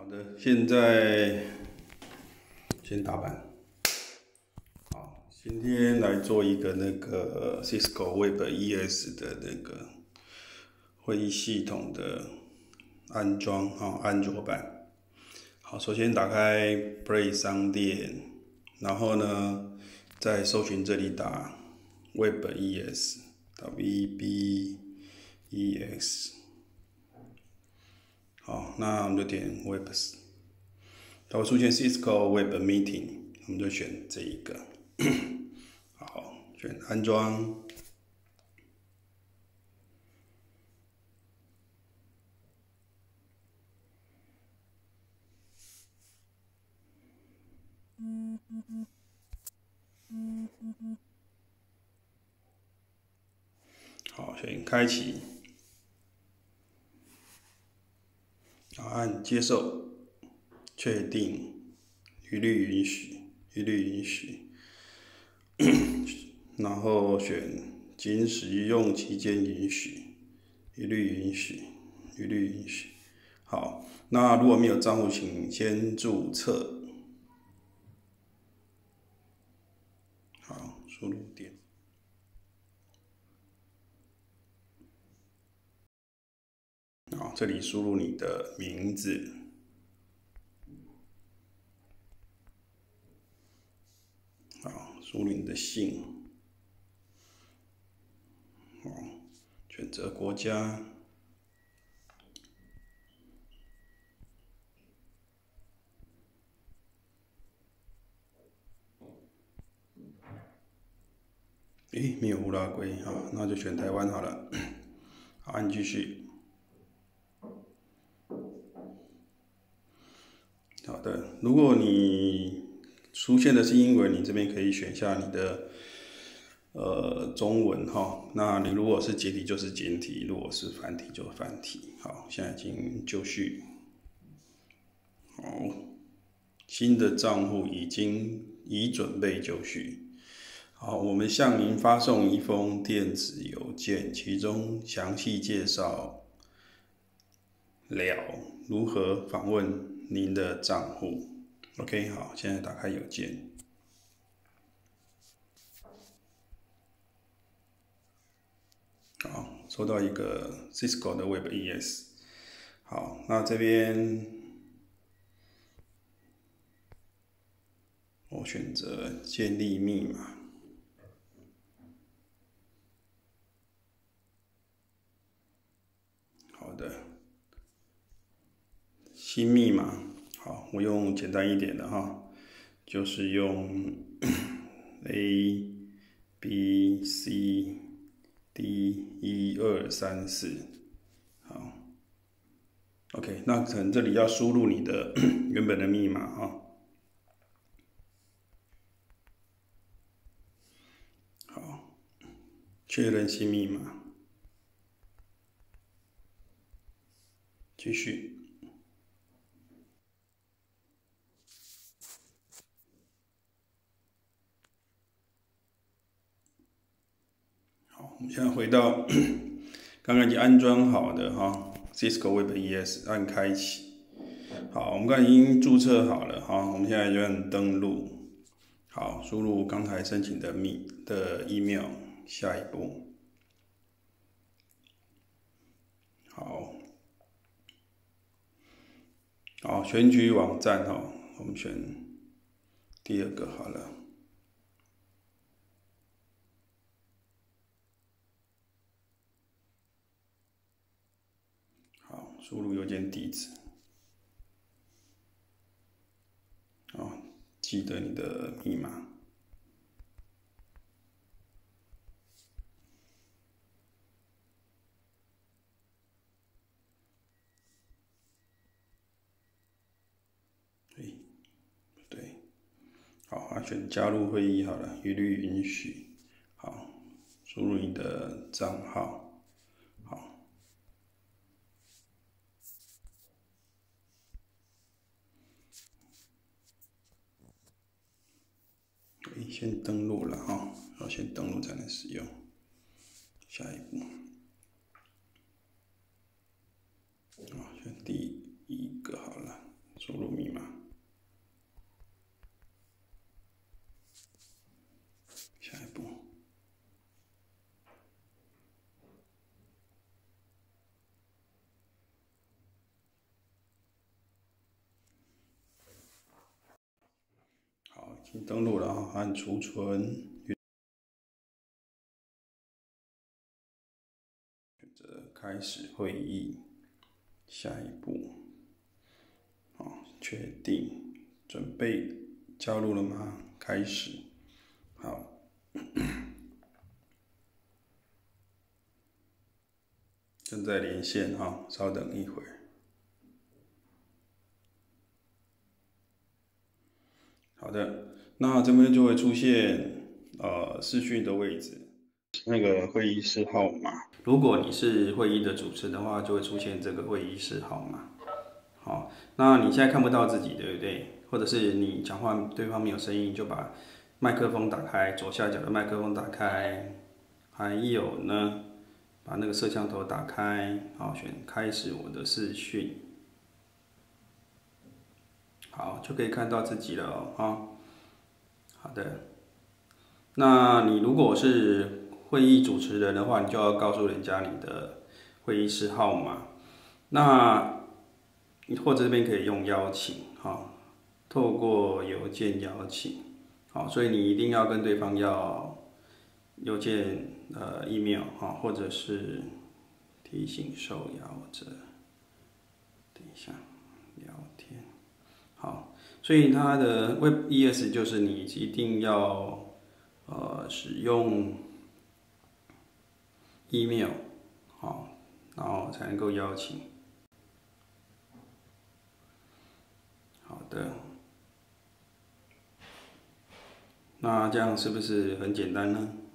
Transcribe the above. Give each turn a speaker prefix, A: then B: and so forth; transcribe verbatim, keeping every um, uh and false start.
A: 的，现在先打板。好，今天来做一个那个 Cisco Web E S 的那个会议系统的安装哈，安卓版。好，首先打开 Play 商店，然后呢，在搜寻这里打 Web E S，W B E X。好，那我们就点 Webs， 它会出现 Cisco Web Meeting， 我们就选这一个。好，选安装。好，选开启，好，按接受，确定，一律允许，一律允许，然后选仅使用期间允许，一律允许，一律允许。好，那如果没有账户，请先注册。好，输入点。好，这里输入你的名字。好，输入你的姓。好，选择国家。诶，没有乌拉圭，好，那就选台湾好了。好，按继续。好的，如果你出现的是英文，你这边可以选下你的呃中文哈。那你如果是简体就是简体，如果是繁体就繁体。好，现在已经就绪。好，新的账户已经已准备就绪。好，我们向您发送一封电子邮件，其中详细介绍了如何访问您的账户。OK， 好，现在打开邮件。好，收到一个 Cisco 的 Web E S。好，那这边我选择建立密码。好的，新密码。好，我用简单一点的哈，就是用 A B C D 一二三四。好 ，OK， 那可能这里要输入你的原本的密码哈。好，确认新密码，继续。好，我们现在回到刚刚已经安装好的哈 Cisco Web E S， 按开启。好，我们刚才已经注册好了哈，我们现在就按登录。好，输入刚才申请的密的 email， 下一步。好，好，选举网站哈，我们选第二个好了。好，输入邮件地址。好，记得你的密码。对，对，好，啊，选加入会议好了，一律允许。好，输入你的账号。好，先登录了哈，要先登录才能使用。下一步，好，选第一个好了， 输入密码。下一步。好，已经登录了啊，按储存，选择开始会议。下一步，好，确定，准备加入了吗？开始，好。正在连线哈，稍等一会儿。好的，那这边就会出现呃视讯的位置，那个会议室号码。如果你是会议的主持的话，就会出现这个会议室号码。好，那你现在看不到自己，对不对？或者是你讲话对方没有声音，就把麦克风打开，左下角的麦克风打开。还有呢，把那个摄像头打开，好，选开始我的视讯。好，就可以看到自己了哦，哈。好的，那你如果是会议主持人的话，你就要告诉人家你的会议室号码。那或者这边可以用邀请，哈，透过邮件邀请，好，所以你一定要跟对方要邮件呃 email 哈，或者是提醒受邀者。等一下，聊天，好。所以它的 Web E S 就是你一定要呃使用 email 好，然后才能够邀请。好的，那这样是不是很简单呢？